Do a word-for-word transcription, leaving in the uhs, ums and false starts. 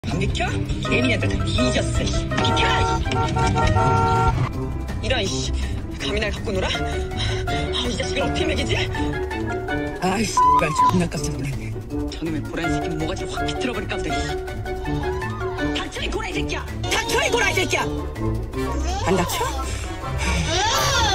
안 비켜? 개미한테 다 뒤졌어. 씨. 비켜! 이런 씨. 감히 날 갖고 놀아? 아, 이 자식을 어떻게 먹이지? 아이 씨발 존나 깜짝 놀랐네. 저놈의 고라니 새끼는 모가지를 확 비틀어버릴까 보다. 닥쳐 이 고라니 새끼야! 닥쳐 이 고라니 새끼야! 안 닥쳐?